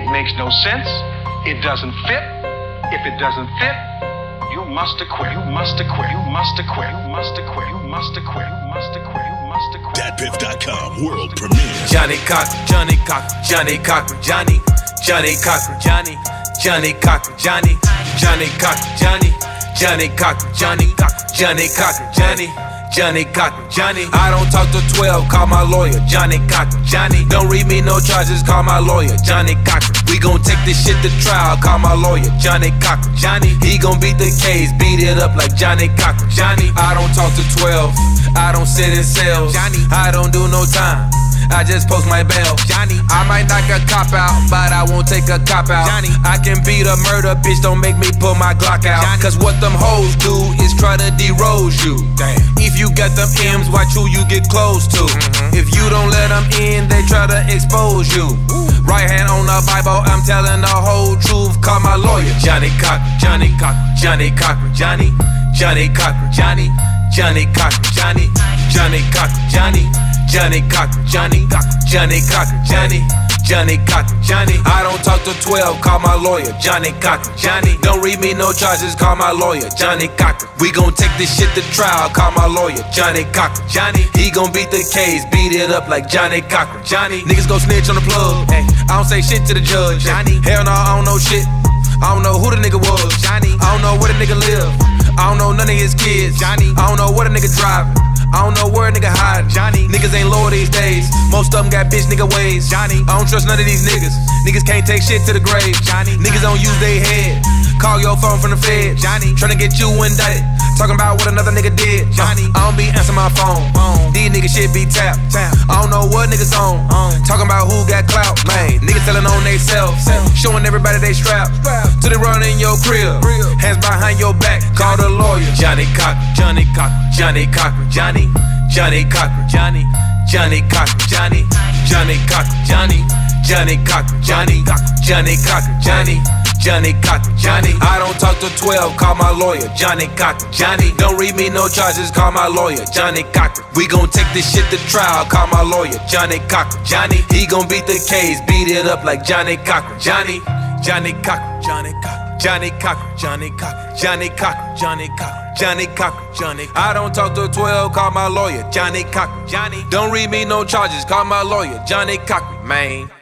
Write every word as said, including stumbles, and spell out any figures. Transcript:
makes no sense. It doesn't fit. If it doesn't fit, you must acquit. You must acquit. You must acquit. You must acquit. You must acquit. You must acquit. You must acquit. Dat Piff dot com world premiere. Johnnie Cochran, Johnnie Cochran, Johnnie Cochran, Johnnie, Johnnie Cochran, Johnnie, Johnnie Cochran, Johnnie, Johnnie Cochran, Johnnie, Johnnie Cochran, Johnnie, Johnnie Cochran, Johnnie. Johnnie Cochran, Johnnie. I don't talk to twelve, call my lawyer, Johnnie Cochran, Johnnie. Don't read me no charges, call my lawyer, Johnnie Cochran. We gon' take this shit to trial, call my lawyer, Johnnie Cochran, Johnnie. He gon' beat the case, beat it up like Johnnie Cochran, Johnnie. I don't talk to twelve, I don't sit in cells, Johnnie. I don't do no time, I just post my bail, Johnnie. I might knock a cop out, but I won't take a cop out, Johnnie. I can beat a murder, bitch, don't make me pull my Glock out, Johnnie. Cause what them hoes do is try to derose you. Damn. If you got them M's, watch who you get close to. Mm-hmm. If you don't let them in, they try to expose you. Ooh. Right hand on the Bible, I'm telling the whole truth. Call my lawyer, Johnnie Cochran, Johnnie Cochran, Johnnie Cochran, Johnnie, Johnnie Cochran, Johnnie, Johnnie Cochran, Johnnie, Johnnie Cochran, Johnnie, Johnnie Cochran, Johnnie, Johnnie Cochran, Johnnie, Johnnie Cochran, Johnnie. I don't talk to twelve, call my lawyer, Johnnie Cochran, Johnnie. Don't read me no charges, call my lawyer, Johnnie Cochran. We gon' take this shit to trial, call my lawyer, Johnnie Cochran, Johnnie. He gon' beat the case, beat it up like Johnnie Cochran, Johnnie. Niggas gon' snitch on the plug, hey. I don't say shit to the judge, Johnnie. Hell no, I don't know shit. I don't know who the nigga was, Johnnie. I don't know where the nigga live. I don't know none of his kids, Johnnie. I don't know what a nigga driving. I don't know where a nigga hiding, Johnnie. Niggas ain't loyal these days. Most of them got bitch nigga ways, Johnnie. I don't trust none of these niggas. Niggas can't take shit to the grave, Johnnie. Niggas don't use their head. Call your phone from the feds, Johnnie. Tryna get you indicted. Talking about what another nigga did, Johnnie. I don't be answering my phone. These niggas shit be tapped. I don't know what niggas on. Talking about who got clout, man. Niggas telling on they self, showing everybody they strap. Till they run in your crib, hands behind your back. Call the lawyer, Johnnie Cochran, Johnnie Cochran, Johnnie Cochran, Johnnie, Johnnie Cochran, Johnnie, Johnnie Cochran, Johnnie, Johnnie Cochran, Johnnie, Johnnie Cochran, Johnnie, Johnnie Cochran, Johnnie, Johnnie Cochran, Johnnie. I don't talk to twelve, call my lawyer, Johnnie Cochran, Johnnie. Don't read me no charges, call my lawyer, Johnnie Cochran. We gon' take this shit to trial, call my lawyer, Johnnie Cochran, Johnnie. He gon' beat the case, beat it up like Johnnie Cochran, Johnnie, Johnnie Cochran, Johnnie Cochran, Johnnie Cochran, Johnnie Cochran, Johnnie Cochran, Johnnie Cochran, Johnnie Cochran, Johnnie. I don't talk to twelve, call my lawyer, Johnnie Cochran, Johnnie. Don't read me no charges, call my lawyer, Johnnie Cochran, man.